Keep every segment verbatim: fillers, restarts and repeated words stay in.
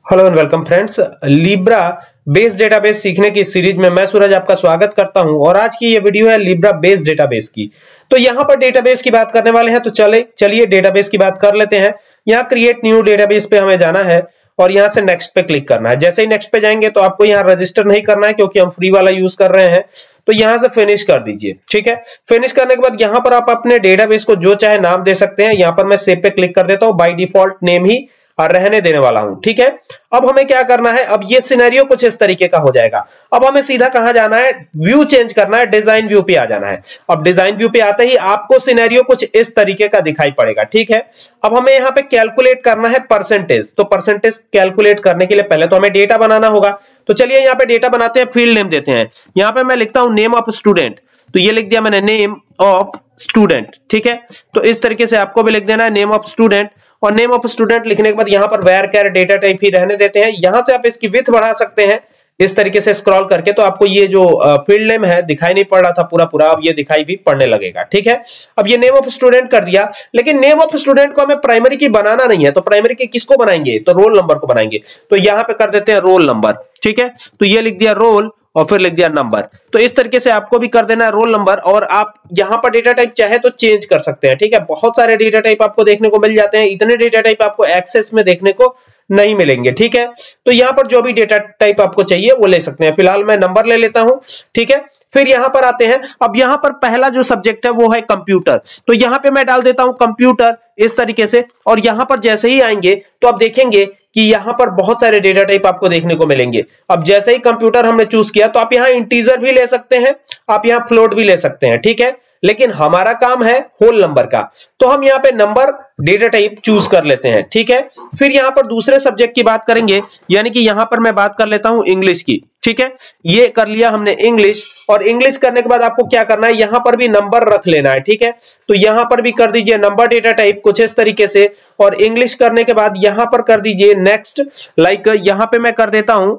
Hello and welcome friends. Libre base database सीखने की series में मैं सूरज आपका स्वागत करता हूं और आज की ये वीडियो है लिब्रा बेस डेटाबेस की। तो यहां पर डेटाबेस की बात करने वाले हैं, तो चले चलिए डेटाबेस की बात कर लेते हैं। यहां क्रिएट न्यू डेटाबेस पे हमें जाना है और यहां से नेक्स्ट पे क्लिक करना है। जैसे ही नेक्स्ट पे जाएंगे तो आपको यहां रजिस्टर नहीं करना है क्योंकि हम फ्री वाला यूज कर रहे हैं, तो यहां से फिनिश कर दीजिए। ठीक है, फिनिश करने के बाद यहां पर आप अपने डेटाबेस को जो चाहे नाम दे सकते हैं। यहां पर मैं सेव पे क्लिक कर देता हूं, बाय डिफॉल्ट नेम ही और रहने देने वाला हूं। ठीक है, अब हमें क्या करना है, अब ये सिनेरियो कुछ इस तरीके का हो जाएगा। अब हमें सीधा कहां जाना है, व्यू चेंज करना है, डिजाइन व्यू पे आ जाना है। अब डिजाइन व्यू पे आते ही आपको सिनेरियो कुछ इस तरीके का दिखाई पड़ेगा। ठीक है, अब हमें यहां पे कैलकुलेट करना है परसेंटेज। तो परसेंटेज कैलकुलेट करने के लिए पहले तो हमें डेटा बनाना होगा। तो चलिए यहां पे डेटा बनाते हैं, फील्ड नेम देते हैं। यहां पे मैं लिखता हूं नेम ऑफ स्टूडेंट, तो ये लिख दिया मैंने नेम ऑफ स्टूडेंट। ठीक है, तो इस तरीके से आपको भी लिख देना है नेम ऑफ स्टूडेंट। और नेम ऑफ स्टूडेंट लिखने के बाद यहां पर वेयर कैर डेटा टाइप ही रहने देते हैं। यहां से आप इसकी विड्थ बढ़ा सकते हैं इस तरीके से स्क्रॉल करके, तो आपको ये जो फील्ड नेम है दिखाई नहीं पड़ रहा था पूरा पूरा, अब ये दिखाई भी पड़ने लगेगा। ठीक है, अब ये नेम ऑफ स्टूडेंट कर दिया, लेकिन नेम ऑफ स्टूडेंट को हमें प्राइमरी की बनाना नहीं है। तो प्राइमरी की किसको बनाएंगे, तो रोल नंबर को बनाएंगे। तो यहां पे कर देते हैं रोल नंबर। ठीक है, तो ये लिख दिया रोल और फिर लिख दिया नंबर। तो इस तरीके से आपको भी कर देना है रोल नंबर। और आप यहां पर डेटा टाइप चाहे तो चेंज कर सकते हैं। ठीक है, बहुत सारे डेटा टाइप आपको देखने को मिल जाते हैं, इतने डेटा टाइप आपको एक्सेस में देखने को नहीं मिलेंगे। ठीक है, तो यहां पर जो भी डेटा टाइप आपको चाहिए वो ले सकते हैं। फिलहाल मैं नंबर ले लेता हूं। ठीक है, फिर यहां पर आते हैं। अब यहां पर पहला जो सब्जेक्ट है वो है कंप्यूटर, तो यहां पे मैं डाल देता हूं कंप्यूटर इस तरीके से। और यहां पर जैसे ही आएंगे तो आप देखेंगे कि यहां पर बहुत सारे डेटा टाइप आपको देखने को मिलेंगे। अब जैसे ही कंप्यूटर हमने चूज किया तो आप यहां इंटीजर भी ले सकते हैं, आप यहां फ्लोट भी ले सकते हैं। ठीक है, लेकिन हमारा काम है होल नंबर का, तो हम यहां पे नंबर डेटा टाइप चूज कर लेते हैं। ठीक है, फिर यहां पर दूसरे सब्जेक्ट की बात करेंगे, यानी कि यहां पर मैं बात कर लेता हूं इंग्लिश की। ठीक है, ये कर लिया हमने इंग्लिश। और इंग्लिश करने के बाद आपको क्या करना है, यहां पर भी नंबर रख लेना है। ठीक है, तो यहां पर भी कर दीजिए नंबर डेटा टाइप कुछ इस तरीके से। और इंग्लिश करने के बाद यहां पर कर दीजिए नेक्स्ट, लाइक यहां पे मैं कर देता हूं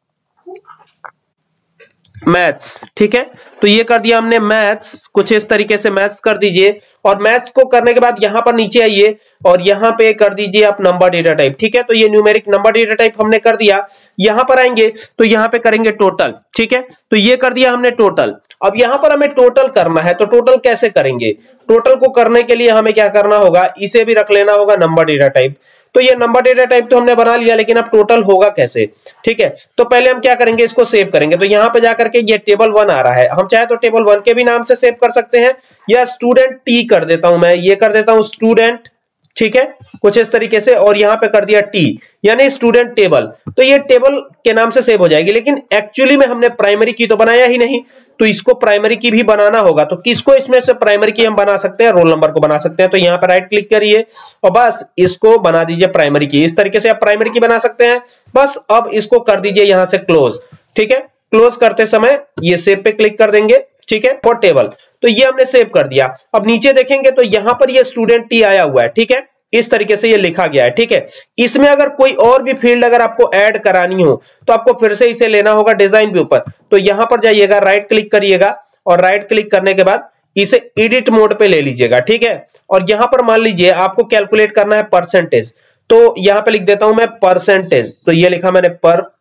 मैथ्स। ठीक है, तो ये कर दिया हमने मैथ्स, कुछ इस तरीके से मैथ्स कर दीजिए। और मैथ्स को करने के बाद यहां पर नीचे आइए और यहां पे कर दीजिए आप नंबर डेटा टाइप। ठीक है, तो ये न्यूमेरिक नंबर डेटा टाइप हमने कर दिया। यहां पर आएंगे तो यहां पे करेंगे टोटल। ठीक है, तो ये कर दिया हमने टोटल। अब यहां पर हमें टोटल करना है, तो टोटल कैसे करेंगे, टोटल को करने के लिए हमें क्या करना होगा, इसे भी रख लेना होगा नंबर डेटा टाइप। तो ये नंबर डेटा टाइप तो हमने बना लिया, लेकिन अब टोटल होगा कैसे। ठीक है, तो पहले हम क्या करेंगे, इसको सेव करेंगे। तो यहां पे जाकर के ये टेबल वन आ रहा है, हम चाहे तो टेबल वन के भी नाम से सेव कर सकते हैं, या स्टूडेंट टी कर देता हूं मैं, ये कर देता हूं स्टूडेंट। ठीक है, कुछ इस तरीके से। और यहां पे कर दिया टी, यानी स्टूडेंट टेबल। तो ये टेबल के नाम से सेव हो जाएगी, लेकिन एक्चुअली में हमने प्राइमरी की तो बनाया ही नहीं, तो इसको प्राइमरी की भी बनाना होगा। तो किसको इसमें से प्राइमरी की हम बना सकते हैं, रोल नंबर को बना सकते हैं। तो यहां पर राइट क्लिक करिए और बस इसको बना दीजिए प्राइमरी की। इस तरीके से आप प्राइमरी की बना सकते हैं। बस अब इसको कर दीजिए यहां से क्लोज। ठीक है, क्लोज करते समय ये सेव पे क्लिक कर देंगे। ठीक है, फॉर टेबल, तो ये हमने सेव कर दिया। अब नीचे देखेंगे तो यहां पर ये स्टूडेंट टी आया हुआ है। ठीक है, इस तरीके से ये लिखा गया है। ठीक है, इसमें अगर कोई और भी फील्ड अगर आपको ऐड करानी हो तो आपको फिर से इसे लेना होगा डिजाइन व्यू पर। तो यहां पर जाइएगा, राइट क्लिक करिएगा और राइट क्लिक करने के बाद इसे एडिट मोड पे ले लीजिएगा। ठीक है, और यहां पर मान लीजिए आपको कैलकुलेट करना है परसेंटेज, तो यहां पे लिख देता हूं मैं परसेंटेज। तो ये लिखा मैंने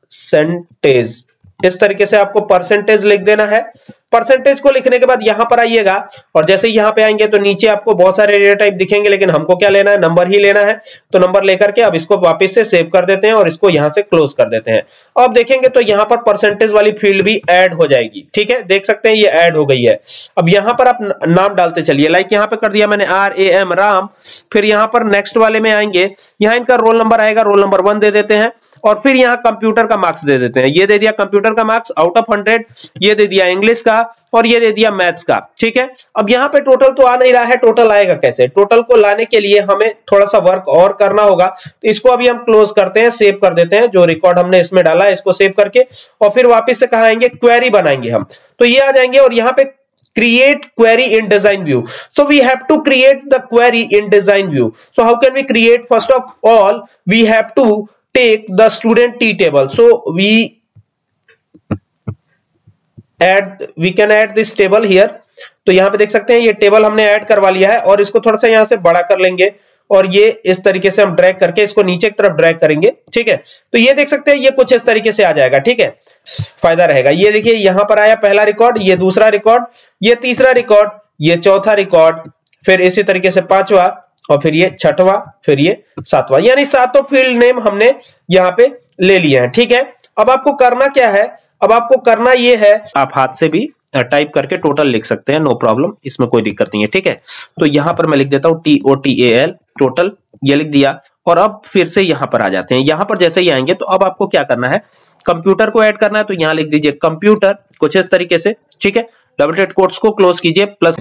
परसेंटेज, इस तरीके से आपको परसेंटेज लिख देना है। परसेंटेज को लिखने के बाद यहां पर आइएगा और जैसे ही यहां पे आएंगे तो नीचे आपको बहुत सारे डेटा टाइप दिखेंगे, लेकिन हमको क्या लेना है, नंबर ही लेना है। तो नंबर लेकर के अब इसको वापस से सेव कर देते हैं और इसको यहां से क्लोज कर देते हैं। अब देखेंगे तो यहां पर परसेंटेज वाली फील्ड भी ऐड हो जाएगी। ठीक है, देख सकते हैं ये ऐड हो गई है। अब यहां पर आप नाम डालते चलिए, लाइक यहां पे कर दिया मैंने आर ए एम राम। फिर यहां पर नेक्स्ट वाले में आएंगे, यहां इनका रोल नंबर आएगा, रोल नंबर वन दे देते हैं। और फिर यहां कंप्यूटर का मार्क्स दे देते हैं, ये दे दिया कंप्यूटर का मार्क्स आउट ऑफ हंड्रेड, ये दे दिया इंग्लिश का और ये दे दिया मैथ्स का। ठीक है, अब यहां पे टोटल तो आ नहीं रहा है, टोटल आएगा कैसे, टोटल को लाने के लिए हमें थोड़ा सा वर्क और करना होगा। तो इसको अभी हम क्लोज करते हैं, सेव कर देते हैं, जो रिकॉर्ड हमने इसमें डाला है इसको सेव करके। और फिर वापस से कहां आएंगे, क्वेरी बनाएंगे हम। तो ये आ जाएंगे और यहां पे create query in design view, so we have to create the query in design view. So how can we create, first of all we have to take the student t table, so we add we can add this table here. तो यहां पे देख सकते हैं ये table हमने add करवा लिया है और इसको थोड़ा सा यहां से बड़ा कर लेंगे और ये इस तरीके से हम ड्रैग करके इसको नीचे की तरफ ड्रैग करेंगे, ठीक है। तो ये देख सकते हैं ये कुछ इस तरीके से आ जाएगा, ठीक है, फायदा रहेगा। ये देखिए यहां पर आया पहला रिकॉर्ड, ये दूसरा रिकॉर्ड, ये तीसरा रिकॉर्ड, ये चौथा रिकॉर्ड, फिर इसी तरीके से पांचवा, और फिर ये छठवां, फिर ये सातवां, यानी सातों फील्ड नेम हमने यहाँ पे ले लिए हैं, ठीक है। अब आपको करना क्या है, अब आपको करना ये है, आप हाथ से भी टाइप करके टोटल लिख सकते हैं, नो प्रॉब्लम, इसमें कोई दिक्कत नहीं है, ठीक है। तो यहां पर मैं लिख देता हूं T O T A L total, ये लिख दिया। और अब फिर से यहां पर आ जाते हैं। यहां पर जैसे ही आएंगे तो अब आपको क्या करना है, कंप्यूटर को ऐड करना है, तो यहां लिख दीजिए कंप्यूटर, कुछ इस तरीके से, ठीक है। डबल हेड कोट्स को क्लोज कीजिए, प्लस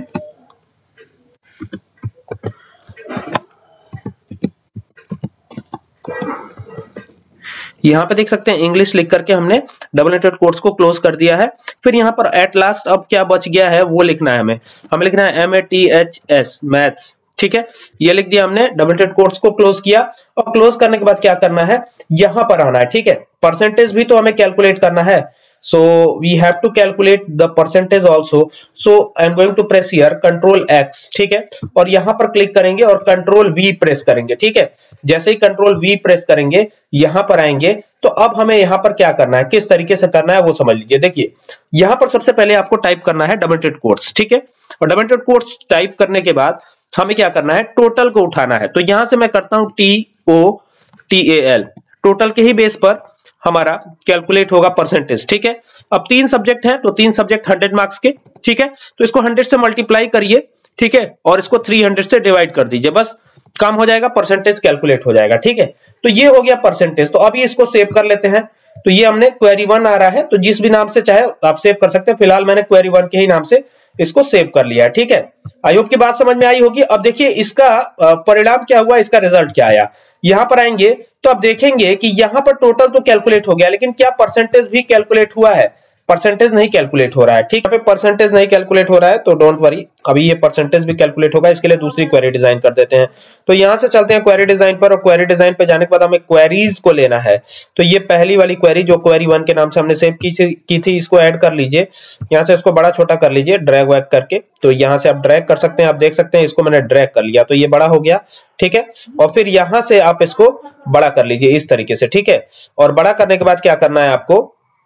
यहां पे देख सकते हैं इंग्लिश लिख करके हमने डबल हेडेड कोट्स को क्लोज कर दिया है। फिर यहां पर एट लास्ट अब क्या बच गया है वो लिखना है हमें, हमें लिखना है M A T H S maths, ठीक है। ये लिख दिया हमने, डबल हेडेड कोट्स को क्लोज किया। और क्लोज करने के बाद क्या करना है, यहां पर आना है, ठीक है। परसेंटेज भी तो हमें कैलकुलेट करना है, so we have to calculate the percentage also, so I am going to press here control X, ठीक है। और यहां पर क्लिक करेंगे और कंट्रोल V प्रेस करेंगे, ठीक है। जैसे ही कंट्रोल V प्रेस करेंगे, यहां पर आएंगे, तो अब हमें यहां पर क्या करना है, किस तरीके से करना है वो समझ लीजिए। देखिए यहां पर सबसे पहले आपको टाइप करना है डबल हेडेड कोट्स, ठीक है। और डबल हेडेड कोट्स टाइप करने के बाद हमें क्या करना है, टोटल को उठाना है। तो यहां से मैं करता हूं T O T A L, total के ही बेस पर हमारा कैलकुलेट होगा परसेंटेज, ठीक है। अब तीन सब्जेक्ट हैं तो तीन सब्जेक्ट हंड्रेड मार्क्स के, ठीक है। तो इसको हंड्रेड से मल्टीप्लाई करिए, ठीक है, और इसको थ्री हंड्रेड से डिवाइड कर दीजिए, बस काम हो जाएगा, परसेंटेज कैलकुलेट हो जाएगा, ठीक है। तो ये हो गया परसेंटेज। तो अभी इसको सेव कर लेते हैं। तो ये हमने क्वेरी वन आ रहा है, तो जिस भी नाम से चाहे आप सेव कर सकते हैं। फिलहाल मैंने क्वेरी वन के ही नाम से इसको सेव कर लिया है, ठीक है। आई होप की बात समझ में आई होगी। अब देखिए इसका परिणाम क्या हुआ, इसका रिजल्ट क्या आया। यहां पर आएंगे तो अब देखेंगे कि यहां पर टोटल तो कैलकुलेट हो गया, लेकिन क्या परसेंटेज भी कैलकुलेट हुआ है, परसेंटेज नहीं कैलकुलेट हो रहा है, ठीक है। परसेंटेज नहीं कैलकुलेट हो रहा है तो डोंट वरी, अभी ये परसेंटेज भी कैलकुलेट होगा। इसके लिए दूसरी क्वेरी डिजाइन कर देते हैं। तो यहां से चलते हैं क्वेरी डिजाइन पर, और क्वेरी डिजाइन पे जाने के बाद हमें क्वेरीज को लेना है। तो ये पहली वाली क्वेरी जो क्वेरी वन के नाम से हमने सेव की, की थी, इसको ऐड कर लीजिए। यहां से इसको बड़ा छोटा कर लीजिए ड्रैग वैग करके। तो यहां से आप ड्रैग कर सकते हैं, आप देख सकते हैं इसको मैंने ड्रैग कर लिया, तो ये बड़ा हो गया, ठीक है। और फिर यहां से आप इसको बड़ा कर लीजिए इस तरीके से, ठीक है। और बड़ा करने के बाद क्या करना है आपको,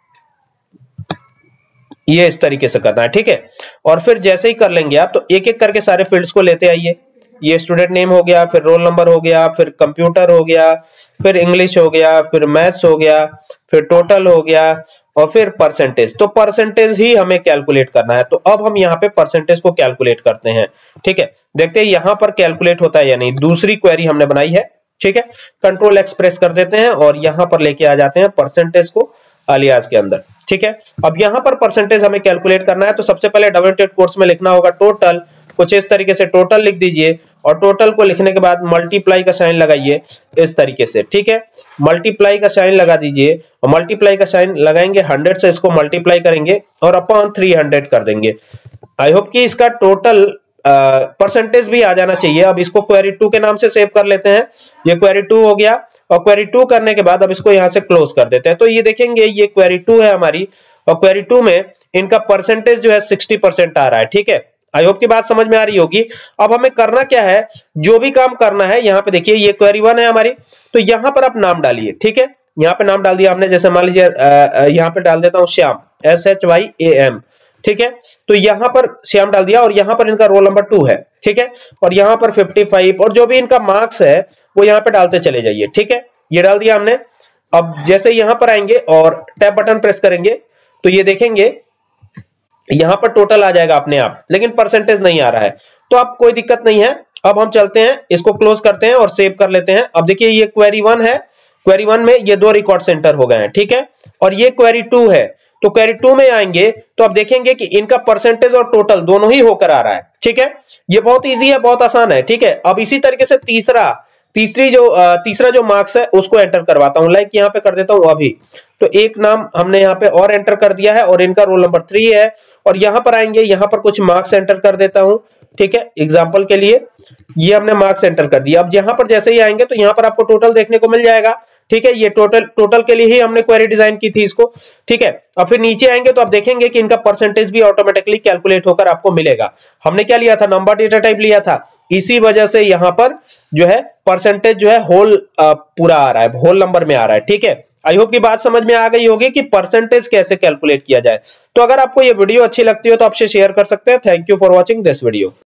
ये इस तरीके से करना है, ठीक है। और फिर जैसे ही कर लेंगे आप, तो एक एक करके सारे फील्ड्स को लेते आइए। ये स्टूडेंट नेम हो गया, फिर रोल नंबर हो गया, फिर कंप्यूटर हो गया, फिर इंग्लिश हो गया, फिर मैथ्स हो गया, फिर टोटल हो गया, और फिर परसेंटेज। तो परसेंटेज ही हमें कैलकुलेट करना है। तो अब हम यहाँ पे परसेंटेज को कैलकुलेट करते हैं, ठीक है। देखते हैं यहाँ पर कैलकुलेट होता है या नहीं। दूसरी क्वेरी हमने बनाई है, ठीक है। कंट्रोल एक्स प्रेस कर देते हैं और यहां पर लेके आ जाते हैं परसेंटेज को अलियास के अंदर, ठीक है। अब यहां पर परसेंटेज हमें कैलकुलेट करना है। तो सबसे पहले डबल हेडेड कोट्स में लिखना होगा टोटल, कुछ इस तरीके से टोटल लिख दीजिए। और टोटल को लिखने के बाद मल्टीप्लाई का साइन लगाइए इस तरीके से, ठीक है। मल्टीप्लाई का साइन लगा दीजिए, और मल्टीप्लाई का साइन लगाएंगे, हंड्रेड से इसको मल्टीप्लाई करेंगे और अपॉन थ्री हंड्रेड कर देंगे। आई होप कि इसका टोटल परसेंटेज uh, भी आ जाना चाहिए। अब इसको क्वेरी टू के नाम से सेव कर लेते हैं। ये क्वेरी टू हो गया, और क्वेरी टू करने के बाद अब इसको यहां से क्लोज कर देते हैं। तो ये देखेंगे ये क्वेरी टू है हमारी, और क्वेरी टू में इनका परसेंटेज जो है सिक्सटी परसेंट आ रहा है, ठीक है। आई होप की बात समझ में आ रही होगी। अब हमें करना क्या है, जो भी काम करना है, यहाँ पे देखिए ये क्वेरी वन है हमारी, तो यहां पर आप नाम डालिए, ठीक है। यहाँ पे नाम डाल दिया हमने, जैसे मान लीजिए यहाँ पे डाल देता हूँ Shyam, S H Y A M, ठीक है। तो यहां पर श्याम डाल दिया, और यहां पर इनका रोल नंबर टू है, ठीक है। और यहां पर फिफ्टी फाइव, और जो भी इनका मार्क्स है वो यहां पे डालते चले जाइए, ठीक है। ये डाल दिया हमने। अब जैसे यहां पर आएंगे और टैब बटन प्रेस करेंगे, तो ये देखेंगे यहां पर टोटल आ जाएगा अपने आप, लेकिन परसेंटेज नहीं आ रहा है। तो अब कोई दिक्कत नहीं है। अब हम चलते हैं, इसको क्लोज करते हैं और सेव कर लेते हैं। अब देखिए ये क्वेरी वन है, क्वेरी वन में ये दो रिकॉर्ड सेंटर हो गए हैं, ठीक है। और ये क्वेरी टू है, तो क्वेरी टू में आएंगे तो अब देखेंगे कि इनका परसेंटेज और टोटल दोनों ही होकर आ रहा है, ठीक है। ये बहुत इजी है, बहुत आसान है, ठीक है। अब इसी तरीके से तीसरा तीसरी जो तीसरा जो मार्क्स है उसको एंटर करवाता हूं। लाइक यहाँ पे कर देता हूं अभी, तो एक नाम हमने यहाँ पे और एंटर कर दिया है, और इनका रोल नंबर थ्री है। और यहां पर आएंगे, यहां पर कुछ मार्क्स एंटर कर देता हूं, ठीक है। एग्जाम्पल के लिए ये हमने मार्क्स एंटर कर दिया। अब यहां पर जैसे ही आएंगे तो यहां पर आपको टोटल देखने को मिल जाएगा, ठीक है। ये टोटल टोटल के लिए ही हमने क्वेरी डिजाइन की थी इसको, ठीक है। अब फिर नीचे आएंगे तो आप देखेंगे कि इनका परसेंटेज भी ऑटोमेटिकली कैलकुलेट होकर आपको मिलेगा। हमने क्या लिया था, नंबर डेटा टाइप लिया था, इसी वजह से यहां पर जो है परसेंटेज जो है होल पूरा आ रहा है, होल नंबर में आ रहा है। ठीक है, आई होप की बात समझ में आ गई होगी कि परसेंटेज कैसे कैलकुलेट किया जाए। तो अगर आपको ये वीडियो अच्छी लगती हो तो आपसे शेयर कर सकते हैं। Thank you for watching this video.